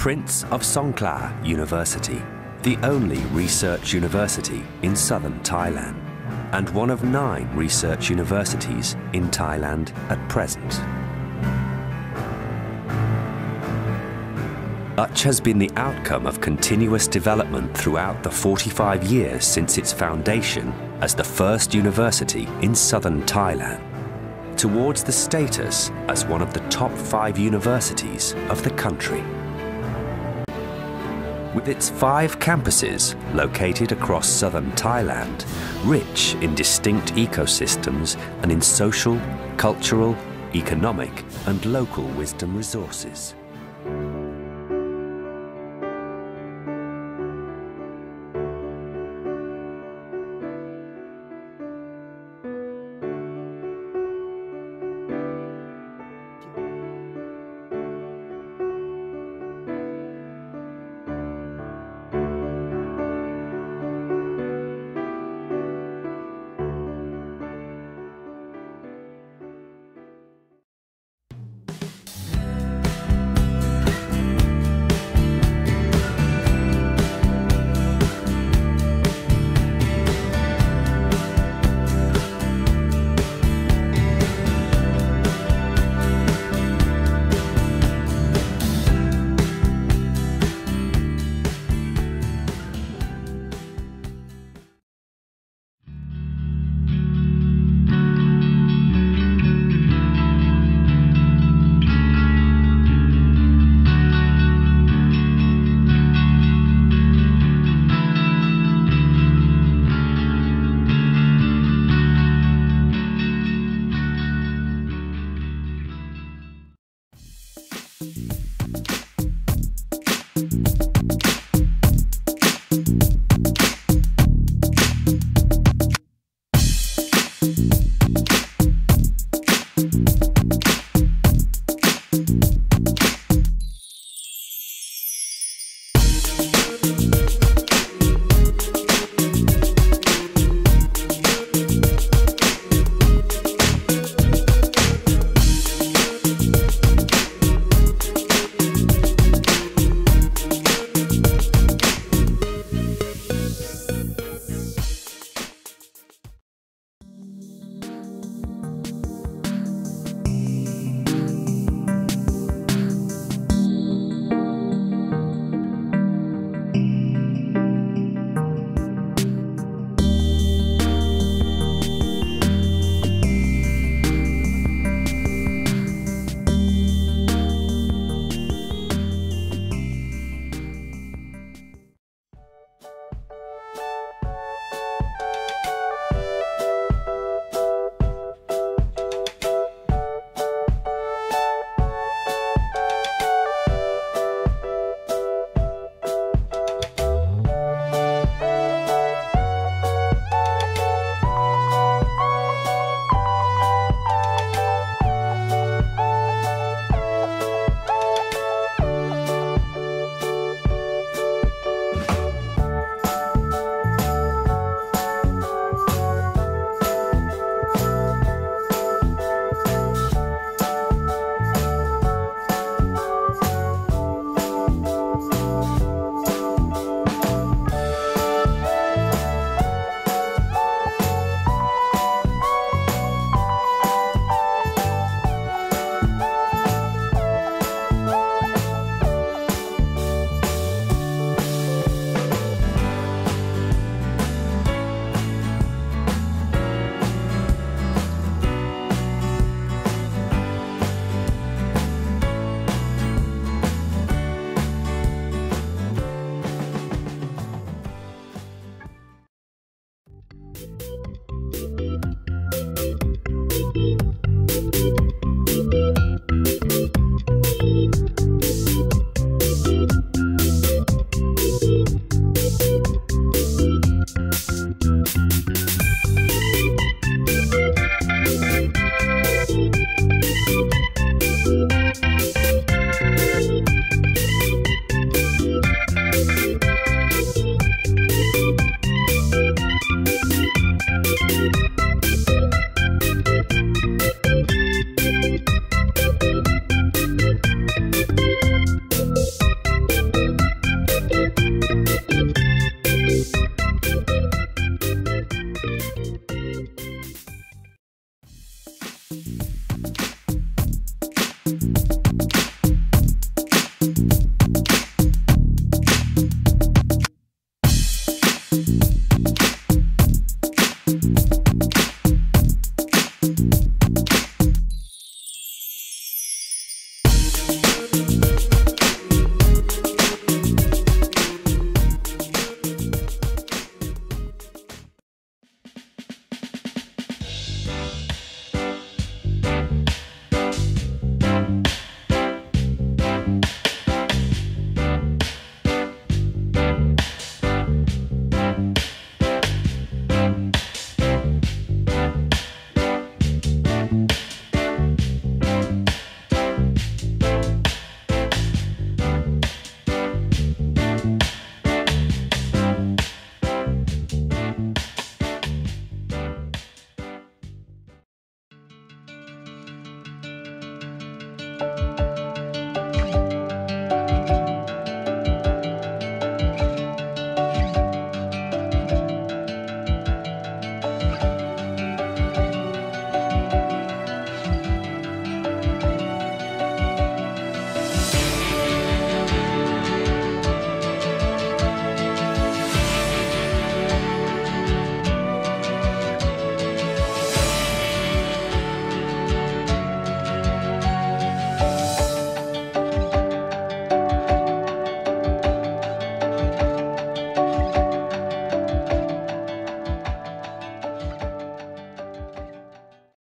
Prince of Songkhla University, the only research university in southern Thailand, and one of 9 research universities in Thailand at present. Such has been the outcome of continuous development throughout the 45 years since its foundation as the first university in southern Thailand, towards the status as one of the top 5 universities of the country. With its 5 campuses located across southern Thailand, rich in distinct ecosystems and in social, cultural, economic and local wisdom resources.